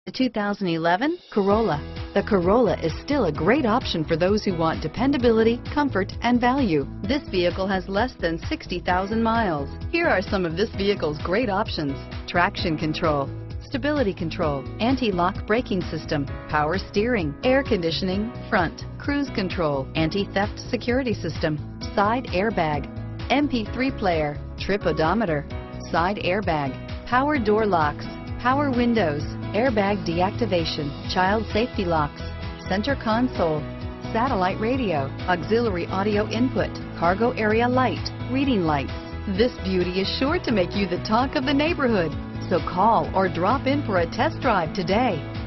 The 2011 Corolla. The Corolla is still a great option for those who want dependability, comfort, and value. This vehicle has less than 60,000 miles. Here are some of this vehicle's great options: traction control, stability control, anti-lock braking system, power steering, air conditioning, front, cruise control, anti-theft security system, side airbag, MP3 player, trip odometer, side airbag, power door locks, power windows, airbag deactivation, child safety locks, center console, satellite radio, auxiliary audio input, cargo area light, reading lights. This beauty is sure to make you the talk of the neighborhood. So call or drop in for a test drive today.